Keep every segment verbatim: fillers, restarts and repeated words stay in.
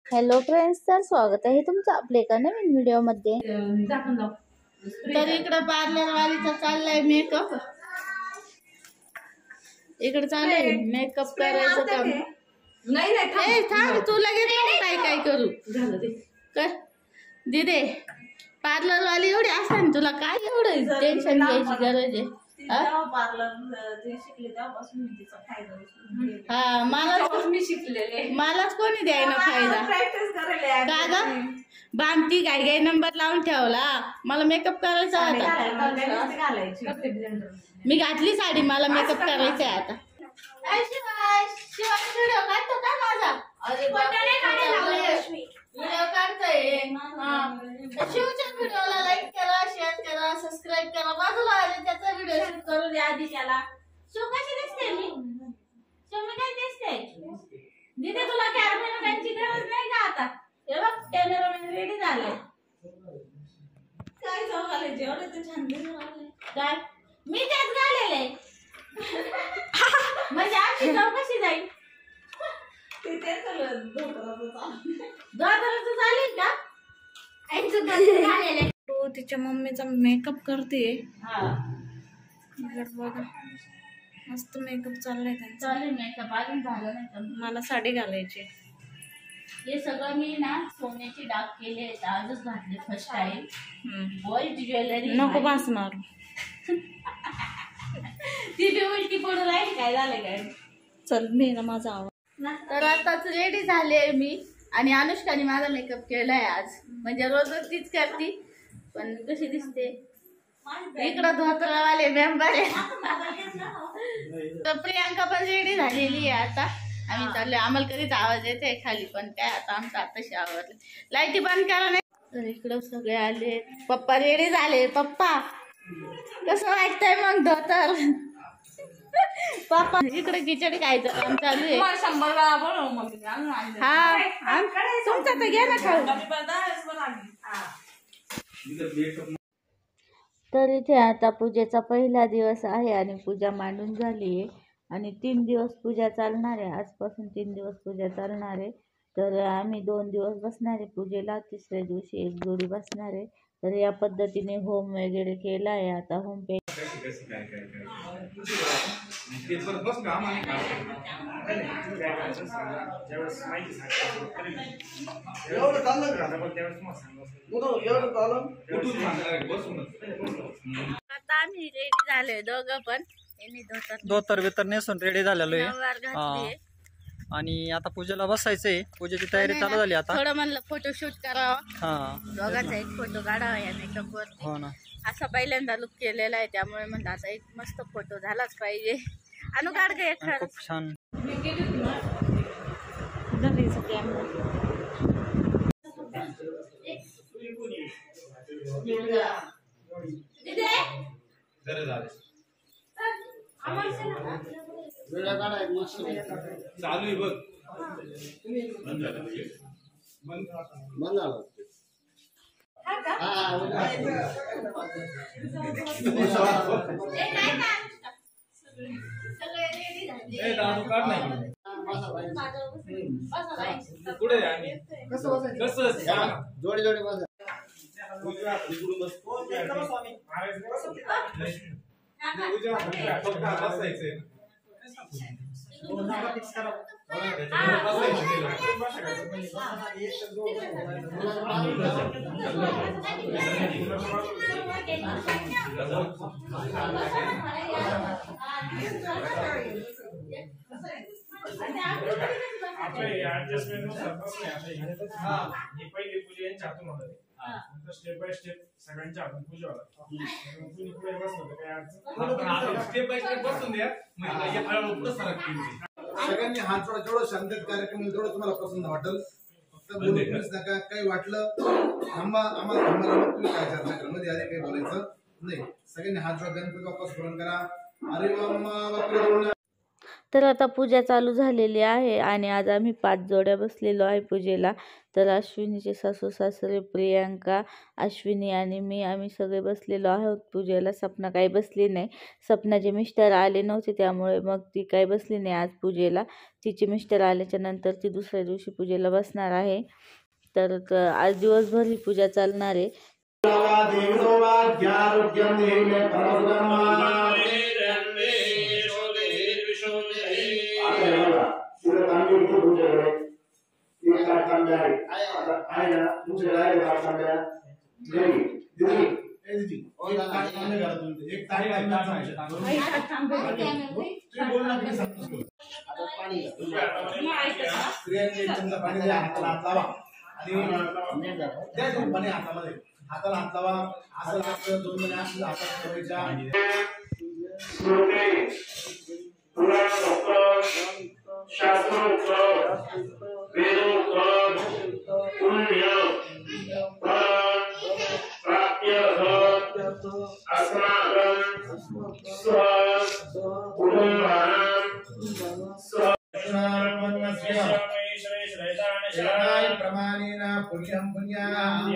Hello friends, तर स्वागत आहे तुमचं आपल्या एका नवीन व्हिडिओ मध्ये। तर इकडे पार्लर वालीचा चाललाय मेकअप, इकडे चाललाय मेकअप करायचं काम। नाही नाही थांब, तू लगेच काय काय करू कर दिदे। पार्लर वाली एवढी असते ना, तुला काय एवढं टेन्शन घ्यायची गरज आहे? पार्लर शिकले तेव्हापासून मी तिचा फायदा हा मला मी शिकलेले, मलाच कोणी द्यायला फायदा प्रॅक्टिस करायला का ग? बांधती काय काय नंबर लावून ठेवला, मला मेकअप करायचा होता। घालायची मी घातली साडी, मला मेकअप करायचा आहे आता। शिवाय शिवाय व्हिडिओ काढतो का माझा? अरे व्हिडिओ काढतोय। शिवच्या व्हिडिओला लाईक करा, शेअर करा, सबस्क्राईब करा। बाजूला आले त्याचा व्हिडिओ शूट करू दे आधी त्याला। शिव कशी दिसते मी? शिव मी काय दिसते? दिदे तुला कॅमेरामॅनची गरज नाही का आता? हे बघ कॅमेरामॅन रेडी झालाय। काय जाऊ घालायचे एवढे ते छान दिसले काय मी त्याच घालेले म्हणजे आमची जाऊ कशी जाईल? ते ते सगळं धोतराचं दादाचं झाली का? आईचं दादा घालेले। तो तिच्या मम्मीचा मेकअप करते। हा बघा मस्त मेकअप चाललाय त्यांचा। चालेल मेकअप अजून झालं नाही का? मला साडी घालायची। हे सगळं मी ना सोन्याची डाग केले, आजच घातले फर्स्ट टाइम। गोल्ड ज्वेलरी नको बास मारू। ती बी उलटी पडू राहील, काय झालं काय? चल मी ना माझा आवाज। तर आताच रेडी झाले मी, आणि अनुष्काने माझा मेकअप केलाय आज। म्हणजे रोजच तीच करती, पण कशी दिसते? इकडं धोतरावाले मेंबर आहे। तर प्रियांका पण रेडी झालेली आहे आता। आम्ही चाललोय, आम्हाला कधीच आवाज येते खाली, पण काय आता आमचं आताशी आवडले। लाईटी बंद करा नाही। तर इकडं सगळे आले, पप्पा रेडी झाले। पप्पा कसं वाटतंय मग धोतर? पप्पा इकडे खिचडी खायचं काम चालू आहे। शंभर वेळा बोलव मग हा तुमचा तर घ्या ना खाऊ। तर इथे आता पूजेचा पहिला दिवस आहे, आणि पूजा मांडून झाली आहे, आणि तीन दिवस पूजा चालणार आहे। आजपासून तीन दिवस पूजा चालणार आहे। तर आम्ही दोन दिवस बसणार आहे पूजेला, तिसऱ्या दिवशी एक जोडी बसणार आहे। तर या पद्धतीने होम वगैरे केला आहे। आता होम पे आता आम्ही रेडी झालोय दोघं पण। धोतर बितर नेसून रेडी झालेलो आहे, आहे, आणि आता पूजेला बसायचंय। पूजेची तयारी चालू झाली आता। थोडं म्हणलं फोटो शूट करावा, हा दोघांचा एक फोटो काढावा या मेकअप वर। हो ना, असा पहिल्यांदा लुक केलेला आहे, त्यामुळे म्हणलं आता एक मस्त फोटो झालाच पाहिजे। अनु काढ गे खूप छान। चालू आहे बघ, बंद झालं बंद झालं। पुढे जोडी जोडी बस पहिली पूजा यांच्या हातून होणार आहे, स्टेप बाय स्टेप सगळ्यांच्या हातून पूजा होणार। कुणी पुढे बसलं काय अडचण, स्टेप बाय स्टेप बसून द्या, म्हणजे पुढे सरक सगळ्यांनी हात जोडा। जेवढं शांततेत कार्यक्रम जेवढं तुम्हाला पसंत वाटेल, फक्त बोलूच नका। काही वाटलं थांबा, आम्हाला थांबायला तुम्ही काय चर्चा करा, मध्ये आधी काही बोलायचं नाही। सगळ्यांनी हात जोडा, गणपती बाप्पा स्मरण करा। अरे तर आता पूजा चालू झालेली आहे आणि आज आम्ही पाच जोड्या बसलेलो आहे पूजेला. तर अश्विनीचे सासू सासरे, प्रियांका, अश्विनी आणि मी आम्ही सगळे बसलेलो आहोत पूजेला. सपना काही बसली नाही. सपनाचे मिस्टर आले नव्हते त्यामुळे मग ती काही बसली नाही आज पूजेला. तिचे मिस्टर आल्याच्या नंतर ती दुसऱ्या दिवशी पूजेला बसणार आहे. तर त- आज दिवसभर ही पूजा चालणार आहे. पाणी हातामध्ये हाताला हात लावा. असं लागतं दोन महिने असं हातात ठेवायच्या. प्रमाणेन पुण्यं पुण्याः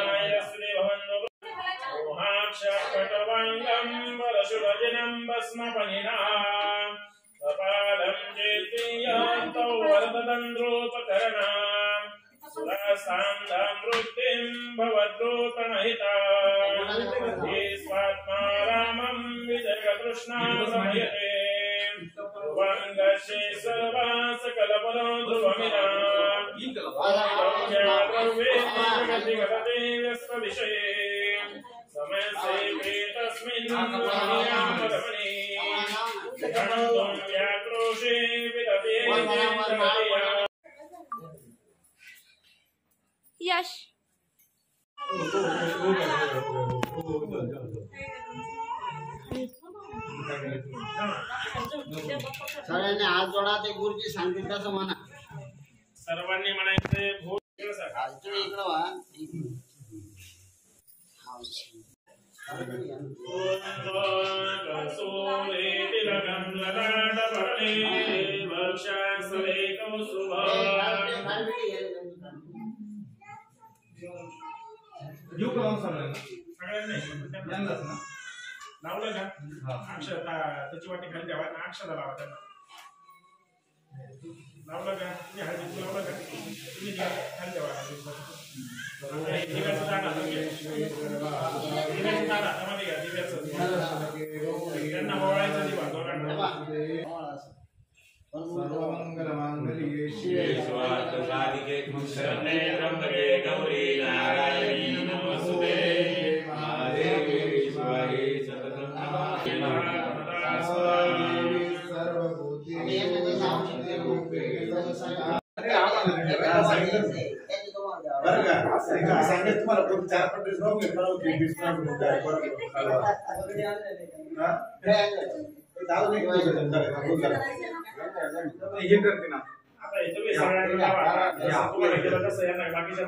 यश सगळ्यांनी हात जोडा. ते गुरुजी सांगतील तसं म्हणा. सर्वांनी म्हणायचे भूत तुम्ही इकडं व्हा. लावलं का अक्षर त्याची वाटी खाली द्यावा ना. अक्षर लावा त्यांना. लावलं का तुम्ही हळदी लावलं का तुम्ही खाली द्यावा. दिव्याचं दान आता दिव्याचं दान हातामध्ये घ्या. दिव्याचं त्यांना ओवाळायचं दिवा दोघांना. सर्वमंगलमांगल्ये शिवे स्वार्थसाधिके शरणे त्र्यंबके गौरी नारायणी नमोस्तुते महादेवी शिवाय सततं बरं का सांगत तुम्हाला पण चार पाच दिवस राहून घेतला हे करते ना. आता हे तुम्ही सगळ्यांनी लावा. तुम्हाला केलं तसं यांना बाकीच्या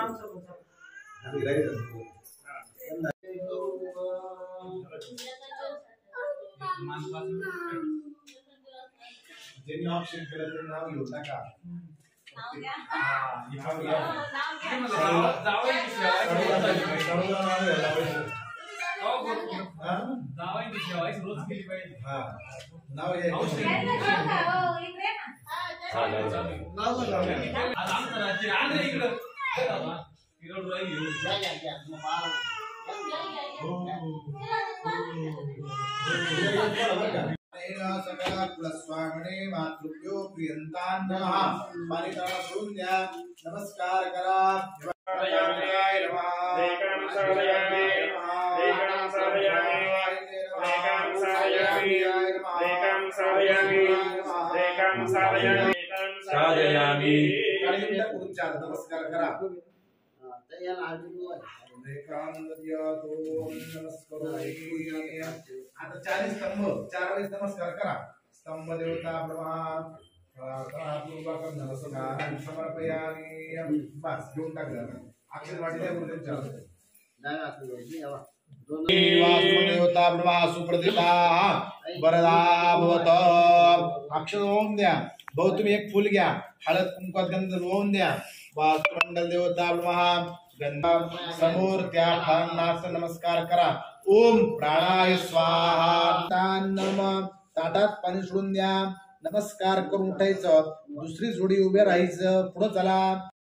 ज्यांनी ऑप्शन केलं ते नाव घेऊ नका. नाव सकला कुलस्वामिने मातृभ्यो प्रियंतान नमः. पाणीताळा सोडून द्या. नमस्कार करा. नमस्कार करा. आता चाळीस स्तंभ चार वेळेस नमस्कार करा. स्तंभ देवता ब्रह्मा समर्पयामी. बस घेऊन टाकलं. अक्षर वाटी द्या. देवता ब्रह्मा सुप्रतिता वरदा भवत अक्षर होऊन द्या. भाऊ तुम्ही एक फुल घ्या, हळद कुंकवात गंध होऊन द्या. वास्तुमंडल देवता ब्रह्मा गंधा समोर त्या फळांना नमस्कार करा. ओम प्राणाय स्वाहा. नम ताटात पाणी सोडून द्या. नमस्कार करून उठायचं. दुसरी जोडी उभे राहायचं. पुढे चला.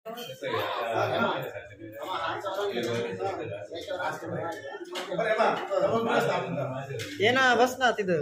ये ना बस ना तिथं.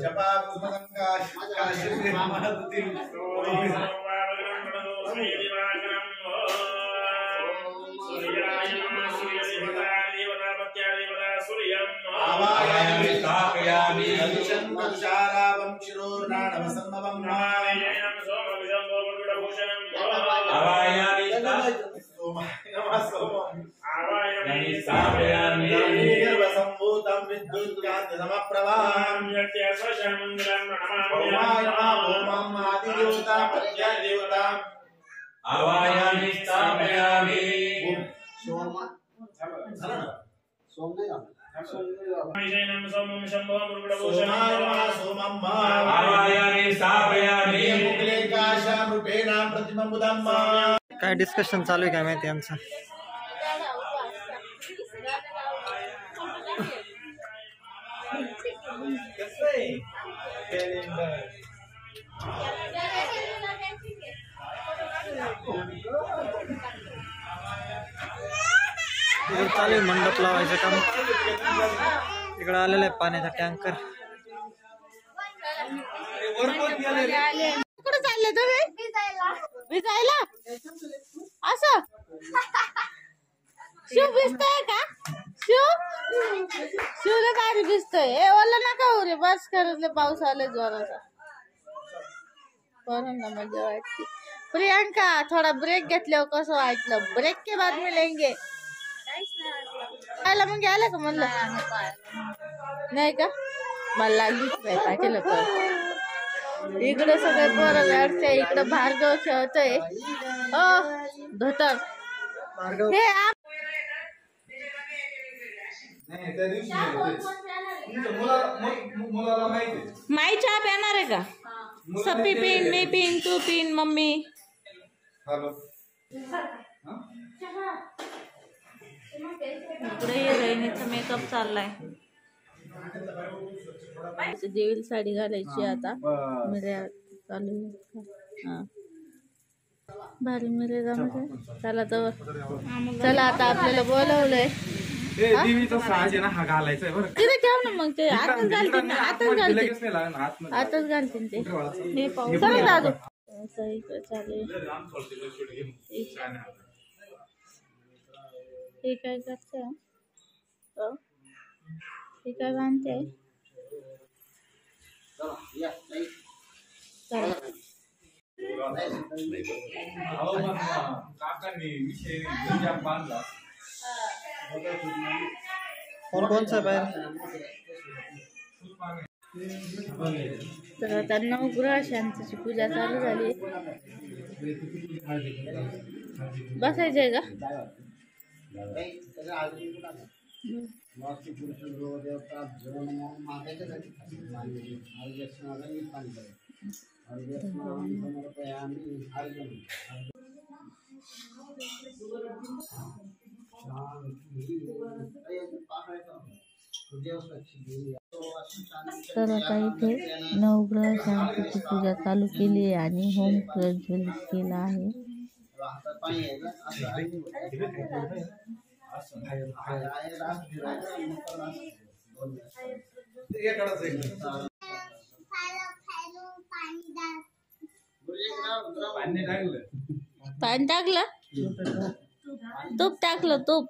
काय डिस्कशन चालू आहे काय माहिती आमचं. चालू आहे मंडप लावायचं काम. इकडं आलेलं आहे पाण्याचा टँकर. कुठे चालले तुम्ही? भिजायला असं शिव भिजतोय का? शिव शिवला भारी भिजतोय. हे ओला नका हो रे, बस करतले पाऊस आले जोराचा. ना मजा वाटते. प्रियांका थोडा ब्रेक घेतल्यावर कसं वाटलं? ब्रेक के बाद मिलेंगे. खायला मग आलं का म्हणलं? नाही का? मला लागलीच नाही पाहिजे पण. इकडे सगळे पोरं लढते. इकडं भार्गव खेळतोय. ओ धोतर हे माई चहा पिणार आहे का? सप्पी पिन, मी पिन, तू पिन, मम्मी. इकडे हिरोईनीचा मेकअप चाललाय. देवीला साडी घालायची आता. मिऱ्या चालू. हा भारी मिरे जमते. चला तर चला आता आपल्याला बोलवलंय. तिथे ठेव ना मग. ते आताच घालतील. आताच घालतील. आताच घालतील ते. चला दादू. इकडे चालू. हे काय करते? हे काय बांधते? कोण कोणचा बाहेर? तर आता नवग्रह शांतीची पूजा चालू झाली. बसायचंय का? तर आता इथे नवग्रह शांतीची पूजा चालू केली आहे आणि होम प्रज्वलित केला आहे. पाणी टाकलं, तूप टाकलं, तूप.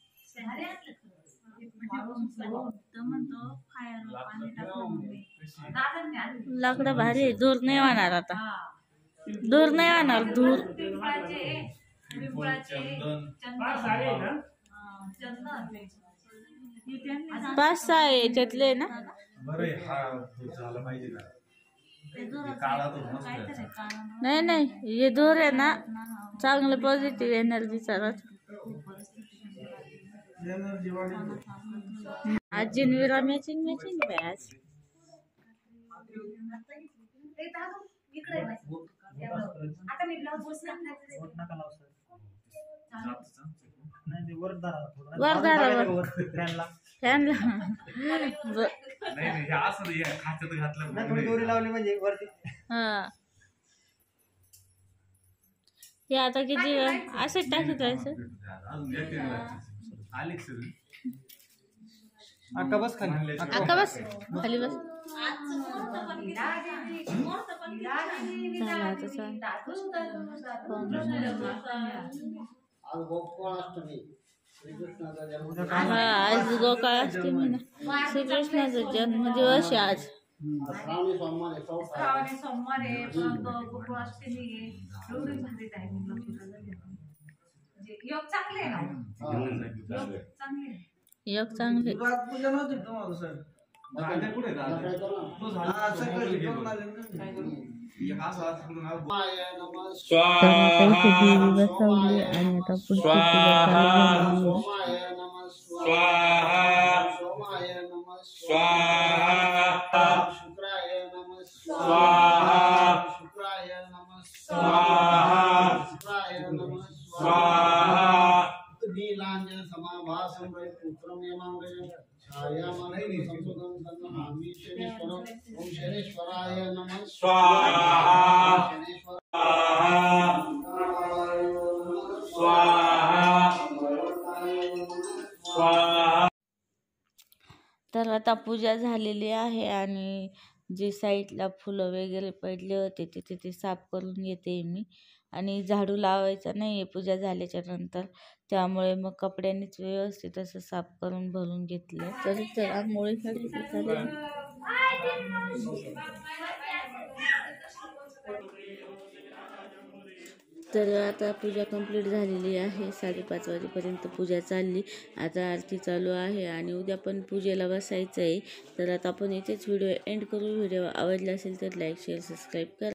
लाकडं भारी आहे. धूर नाही वाहणार आता. धूर नाही वाहणार. धूर पाच सहा आहे याच्यातले ना. नाही नाही, हे धूर आहे ना चांगलं पॉझिटिव्ह एनर्जीचा. आज जिनविरा मॅचिंग मॅचिंग बाय आज. वरदारावर फॅनला हा हे आता किती असं टाकीत राहायचं. अक्का बस खाली अक्का बस खाली बस. चला आता चल. आज गोकुळाष्टमी श्रीकृष्णाचा जन्म. हा आज गोकुळाष्टमी ना श्रीकृष्णाचा जन्मदिवस आहे आज. श्रावणी सोमवार आहे, चौथा. श्रावणी सोमवार आहे, परत गोकुळाष्टमी आहे. एवढी भारी टायमिंगला पूजा झाली. म्हणजे योग चांगले आहे ना. योग चांगले आहे. योग चांगले. पूजा नव्हती तुम्हाला सर. सोमाय नमः स्वाहा बसवली आणि आता पुढची पूजा स्वाहा चालू झाली आहे. सोमाय नमः स्वाहा सोमाय नमः स्वाहा शुक्राय नमः स्वाहा शुक्राय नमः स्वाहा शुक्राय नमः स्वाहा नीलांजन समाभासं पुत्रं यमांगं छायामानं संसुतं सन्नहामि शनेश्वरं. ओम शनेश्वराय नमः स्वाहा शनेश्वर स्वाहा स्वाहा. तर आता पूजा झालेली आहे आणि जे साईडला फुलं वगैरे पडले होते ते तिथे साफ करून घेते मी. आणि झाडू लावायचा नाही आहे पूजा झाल्याच्या नंतर, त्यामुळे मग कपड्यांनीच व्यवस्थित असं साफ करून भरून घेतलं. तरी तर आंघोळी तर आता पूजा कंप्लीट झालेली आहे. साडेपाच वाजेपर्यंत पूजा चालली. आता आरती चालू आहे आणि उद्या पण पूजेला बसायचं आहे. तर आता आपण इथेच व्हिडिओ एंड करू. व्हिडिओ आवडला असेल तर लाईक शेअर सबस्क्राईब करा.